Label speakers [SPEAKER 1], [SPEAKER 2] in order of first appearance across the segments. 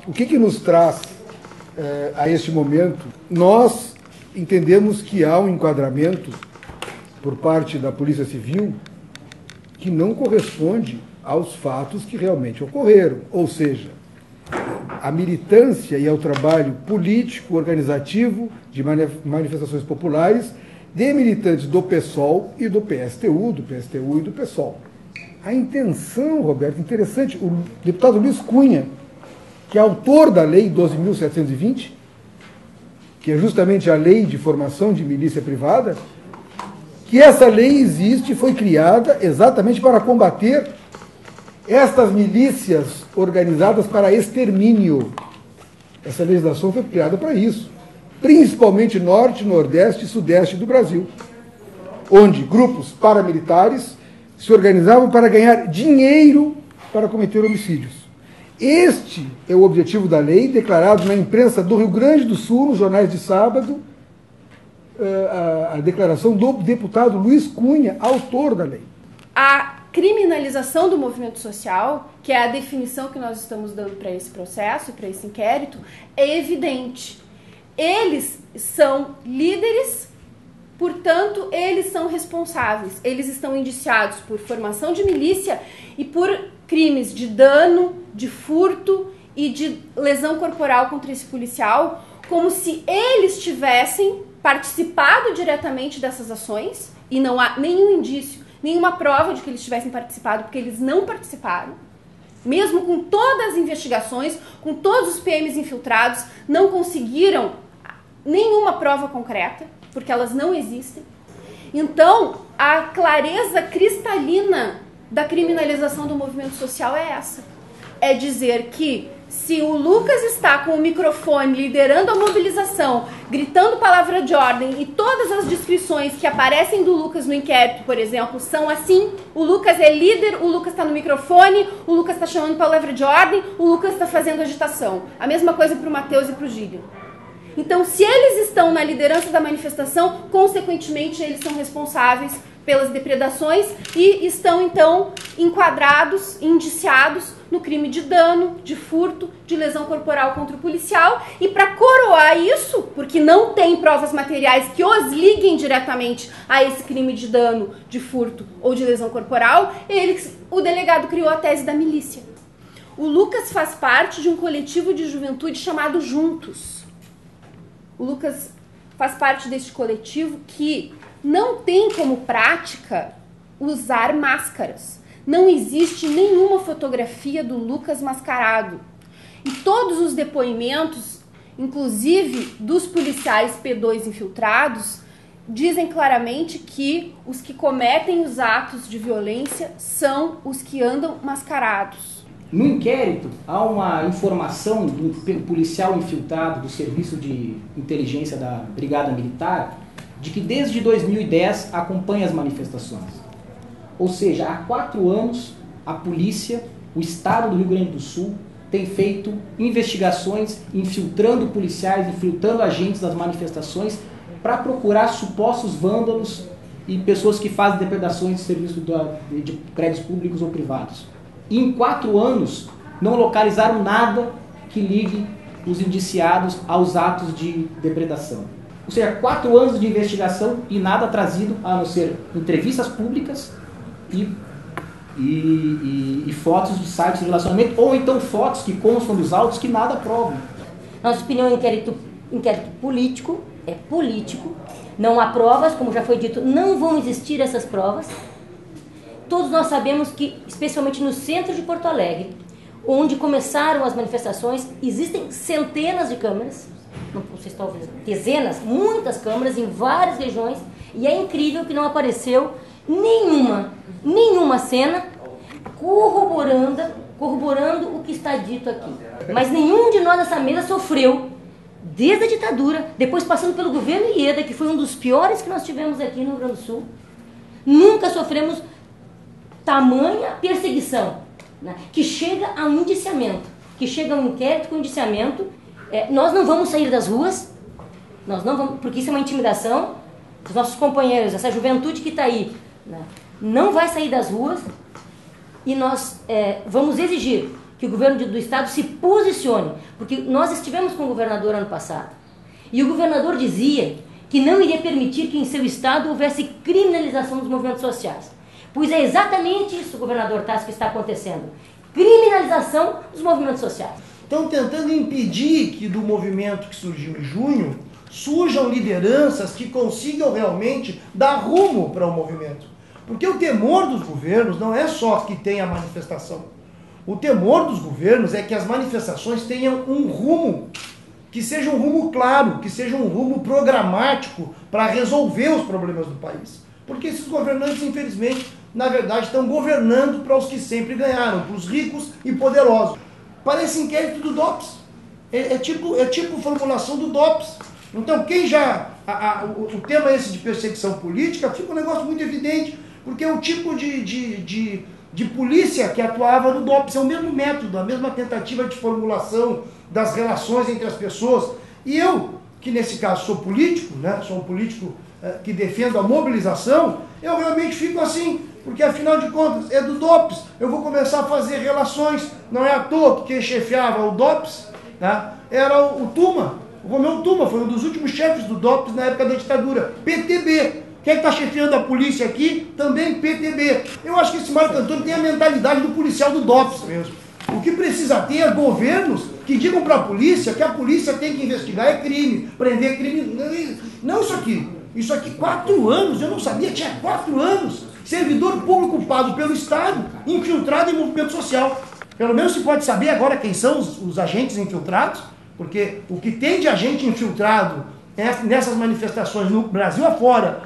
[SPEAKER 1] O que nos traz a este momento? Nós entendemos que há um enquadramento por parte da Polícia Civil que não corresponde aos fatos que realmente ocorreram, ou seja, a militância e ao trabalho político, organizativo de manifestações populares de militantes do PSOL e do PSTU e do PSOL. A intenção, Roberto, interessante, o deputado Luiz Cunha, que é autor da Lei 12.720, que é justamente a lei de formação de milícia privada, que essa lei existe e foi criada exatamente para combater estas milícias organizadas para extermínio. Essa legislação foi criada para isso, principalmente norte, nordeste e sudeste do Brasil, onde grupos paramilitares se organizavam para ganhar dinheiro para cometer homicídios. Este é o objetivo da lei, declarado na imprensa do Rio Grande do Sul, nos jornais de sábado, a declaração do deputado Luiz Cunha, autor da lei.
[SPEAKER 2] A criminalização do movimento social, que é a definição que nós estamos dando para esse processo, para esse inquérito, é evidente. Eles são líderes, portanto, eles são responsáveis. Eles estão indiciados por formação de milícia e por crimes de dano, de furto e de lesão corporal contra esse policial, como se eles tivessem participado diretamente dessas ações, e não há nenhum indício, nenhuma prova de que eles tivessem participado, porque eles não participaram. Mesmo com todas as investigações, com todos os PMs infiltrados, não conseguiram nenhuma prova concreta, porque elas não existem. Então, a clareza cristalina da criminalização do movimento social é essa. É dizer que se o Lucas está com o microfone liderando a mobilização, gritando palavra de ordem, e todas as descrições que aparecem do Lucas no inquérito, por exemplo, são assim: o Lucas é líder, o Lucas está no microfone, o Lucas está chamando palavra de ordem, o Lucas está fazendo agitação. A mesma coisa para o Matheus e para o Gílio. Então, se eles estão na liderança da manifestação, consequentemente, eles são responsáveis pelas depredações e estão, então, enquadrados, indiciados no crime de dano, de furto, de lesão corporal contra o policial. E para coroar isso, porque não tem provas materiais que os liguem diretamente a esse crime de dano, de furto ou de lesão corporal, o delegado criou a tese da milícia. O Lucas faz parte de um coletivo de juventude chamado Juntos. O Lucas faz parte deste coletivo que não tem como prática usar máscaras. Não existe nenhuma fotografia do Lucas mascarado. E todos os depoimentos, inclusive dos policiais P2 infiltrados, dizem claramente que os que cometem os atos de violência são os que andam mascarados.
[SPEAKER 3] No inquérito, há uma informação do policial infiltrado do Serviço de Inteligência da Brigada Militar de que desde 2010 acompanha as manifestações. Ou seja, há 4 anos a polícia, o Estado do Rio Grande do Sul, tem feito investigações infiltrando policiais, infiltrando agentes das manifestações para procurar supostos vândalos e pessoas que fazem depredações de serviço de prédios públicos ou privados. E em 4 anos não localizaram nada que ligue os indiciados aos atos de depredação. Ou seja, 4 anos de investigação e nada trazido a não ser entrevistas públicas e fotos de sites de relacionamento, ou então fotos que constam dos autos que nada provam.
[SPEAKER 4] Nossa opinião é inquérito político, é político, não há provas, como já foi dito, não vão existir essas provas. Todos nós sabemos que, especialmente no centro de Porto Alegre, onde começaram as manifestações, existem centenas de câmeras, não sei se talvez dezenas, muitas câmeras em várias regiões, e é incrível que não apareceu nenhuma cena corroborando o que está dito aqui. Mas nenhum de nós nessa mesa sofreu, desde a ditadura, depois passando pelo governo Ieda, que foi um dos piores que nós tivemos aqui no Rio Grande do Sul, nunca sofremos tamanha perseguição, né, que chega a um indiciamento, que chega a um inquérito com indiciamento. Nós não vamos sair das ruas, nós não vamos, porque isso é uma intimidação. Os nossos companheiros, essa juventude que está aí, né, não vai sair das ruas, e nós vamos exigir que o governo do estado se posicione, porque nós estivemos com o governador ano passado, e o governador dizia que não iria permitir que em seu estado houvesse criminalização dos movimentos sociais. Pois é exatamente isso, governador Tasso, que está acontecendo. Criminalização dos movimentos sociais.
[SPEAKER 5] Estão tentando impedir que do movimento que surgiu em junho surjam lideranças que consigam realmente dar rumo para o movimento. Porque o temor dos governos não é só que tenha manifestação. O temor dos governos é que as manifestações tenham um rumo, que seja um rumo claro, que seja um rumo programático para resolver os problemas do país. Porque esses governantes, infelizmente, na verdade, estão governando para os que sempre ganharam, para os ricos e poderosos. Parece inquérito do DOPS. É tipo formulação do DOPS. Então, quem já... o tema esse de perseguição política fica um negócio muito evidente, porque é o tipo de polícia que atuava no DOPS. É o mesmo método, a mesma tentativa de formulação das relações entre as pessoas. E eu, que nesse caso sou político, né, sou um político que defendo a mobilização, eu realmente fico assim, porque afinal de contas é do DOPS. Eu vou começar a fazer relações, não é à toa que quem chefiava o DOPS, né, era o Tuma. O Romeu Tuma foi um dos últimos chefes do DOPS na época da ditadura. PTB. Quem está chefiando a polícia aqui? Também PTB. Eu acho que esse Marco Antônio tem a mentalidade do policial do DOPS mesmo. O que precisa ter é governos que digam para a polícia que a polícia tem que investigar é crime, prender crime. Não isso aqui. Isso aqui, 4 anos, eu não sabia, tinha 4 anos. Servidor público pago pelo Estado, infiltrado em movimento social. Pelo menos se pode saber agora quem são os agentes infiltrados, porque o que tem de agente infiltrado nessas manifestações no Brasil afora,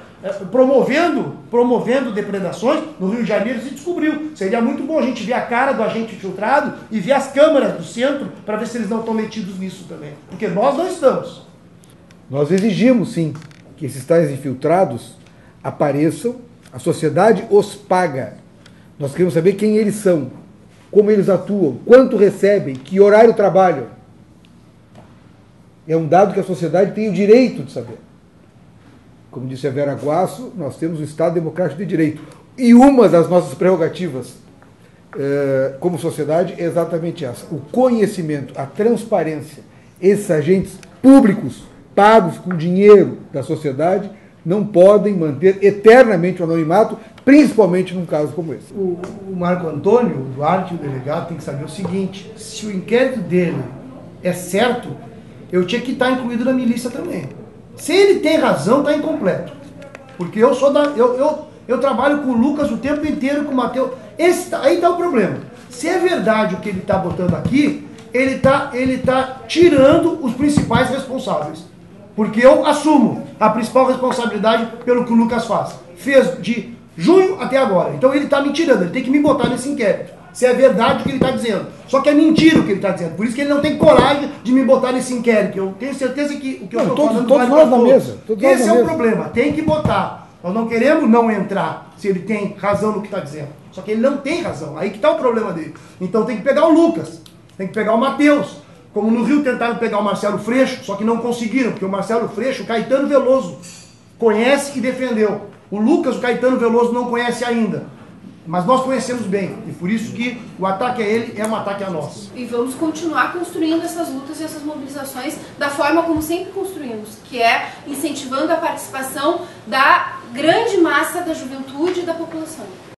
[SPEAKER 5] promovendo depredações, no Rio de Janeiro se descobriu. Seria muito bom a gente ver a cara do agente infiltrado e ver as câmaras do centro para ver se eles não estão metidos nisso também. Porque nós não estamos.
[SPEAKER 1] Nós exigimos, sim, que esses tais infiltrados apareçam, a sociedade os paga. Nós queremos saber quem eles são, como eles atuam, quanto recebem, que horário trabalham. É um dado que a sociedade tem o direito de saber. Como disse a Vera Guasso, nós temos um Estado democrático de direito. E uma das nossas prerrogativas como sociedade é exatamente essa. O conhecimento, a transparência. Esses agentes públicos, pagos com dinheiro da sociedade, não podem manter eternamente o anonimato, principalmente num caso como esse.
[SPEAKER 5] O Marco Antônio, o Duarte, o delegado, tem que saber o seguinte: se o inquérito dele é certo, eu tinha que estar incluído na milícia também. Se ele tem razão, está incompleto. Porque eu sou eu trabalho com o Lucas o tempo inteiro, com o Matheus. Aí está o problema. Se é verdade o que ele está botando aqui, ele tá tirando os principais responsáveis. Porque eu assumo a principal responsabilidade pelo que o Lucas faz. Fez de junho até agora. Então ele está me tirando, ele tem que me botar nesse inquérito. Se é verdade o que ele está dizendo. Só que é mentira o que ele está dizendo. Por isso que ele não tem coragem de me botar nesse inquérito. Eu tenho certeza que o que eu estou falando
[SPEAKER 1] todos nós na mesa.
[SPEAKER 5] Esse é o problema. Tem que botar. Nós não queremos não entrar se ele tem razão no que está dizendo. Só que ele não tem razão. Aí que está o problema dele. Então tem que pegar o Lucas. Tem que pegar o Matheus. Como no Rio tentaram pegar o Marcelo Freixo, só que não conseguiram. Porque o Marcelo Freixo, o Caetano Veloso, conhece e defendeu. O Lucas, o Caetano Veloso não conhece ainda. Mas nós conhecemos bem, e por isso que o ataque a ele é um ataque a nós.
[SPEAKER 2] E vamos continuar construindo essas lutas e essas mobilizações da forma como sempre construímos, que é incentivando a participação da grande massa da juventude e da população.